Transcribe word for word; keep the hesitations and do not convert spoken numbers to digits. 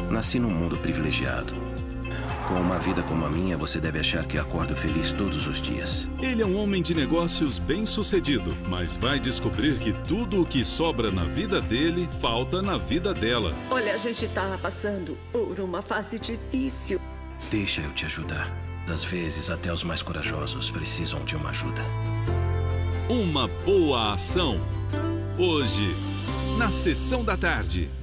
Nasci num mundo privilegiado. Com uma vida como a minha, você deve achar que acordo feliz todos os dias. Ele é um homem de negócios bem-sucedido, mas vai descobrir que tudo o que sobra na vida dele falta na vida dela. Olha, a gente tá passando por uma fase difícil. Deixa eu te ajudar. Às vezes, até os mais corajosos precisam de uma ajuda. Uma boa ação. Hoje, na Sessão da Tarde.